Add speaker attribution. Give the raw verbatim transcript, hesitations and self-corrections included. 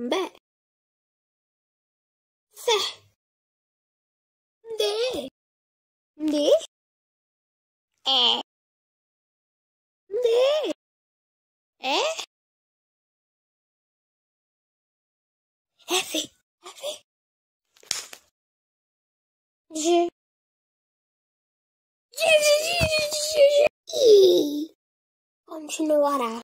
Speaker 1: B, C, D, D, E, D, E, F, F, G, G, G, G, G, G, I. Continuará.